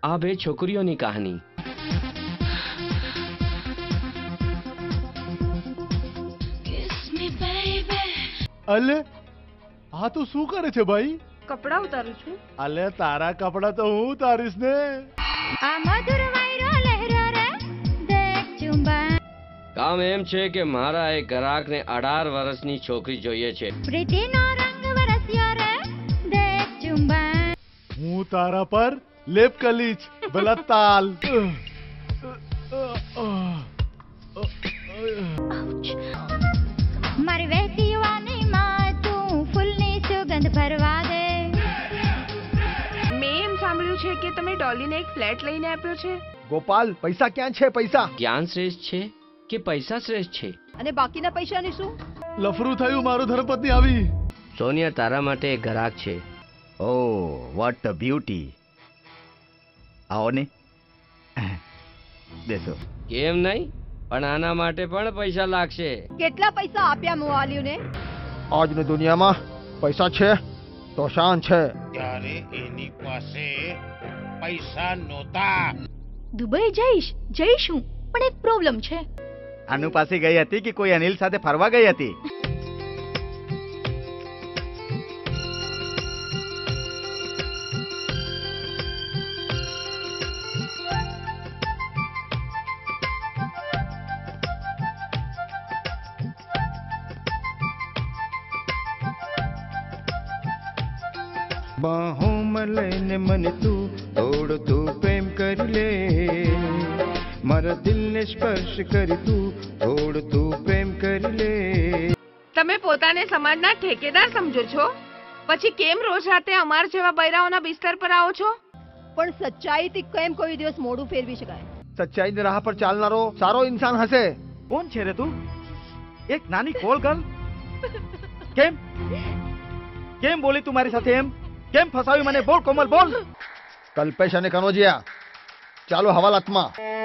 આ બે છોકરીઓની કહાની। અલે આ તો શું કરે છે ભાઈ? કપડા ઉતારું છું। અલે તારા કપડા તો હું ઉતારીશ ને। આ મધુર વાયરો લહેરો રે દેખ ચુંબા। કામ એમ છે કે મારા એક ગ્રાહકને 18 વર્ષની છોકરી જોઈએ છે। પ્રીતિનો રંગ વરસ્યો રે દેખ ચુંબા। હું તારા પર લેપ કલીચ બલતાલ। મારી વહેતી યુવાનીમાં તું ફૂલની સુગંધ ભરવા દે। મેં એમ સાંભળ્યું છે કે તમે ડોલીને એક ફ્લેટ લઈને આપ્યો છે। ગોપાલ પૈસા ક્યાં છે? પૈસા જ્ઞાન શ્રેષ્ઠ છે કે પૈસા શ્રેષ્ઠ છે? અને બાકીના પૈસાની શું? લફરું થયું, મારો ધર્મપત્ની આવી। સોનિયા, તારા માટે એક ગ્રાહક છે। Oh what a beauty. આવો ને બેસો। કેમ નહીં, પણ આના માટે પણ પૈસા લાગશે। કેટલા પૈસા આપ્યા મોવાલીઓને? આજની દુનિયામાં પૈસા છે તો શાન છે। ત્યારે એની પાસે પૈસા નહોતા। દુબઈ જઈશું પણ એક પ્રોબ્લેમ છે। આનુ પાસે ગઈ હતી કે કોઈ અનિલ સાથે ફરવા ગઈ હતી? बाहों में लेने मन तू थोड़ तू प्रेम कर ले। मारा दिल ने स्पर्श कर तू थोड़ तू प्रेम कर ले। તમે પોતાને સમાજના ઠેકેદાર સમજો છો, પછી કેમ રોજ રાતે અમાર જેવા બૈરાઓના બિસ્તર પર આવો છો? પણ સચ્ચાઈથી કેમ કોઈ દિવસ મોઢું ફેરવી શકાય? સચ્ચાઈની રાહ પર ચાલનારો સારો ઇન્સાન હશે। કોણ છે રે તું? એક નાની કોલ ગર્લ? કેમ કેમ બોલી તું મારી સાથે? એમ કેમ ફસાવી મને? બોલ કોમલ બોલ। કલ્પેશ અને કનોજિયા ચાલો હવાલાતમાં।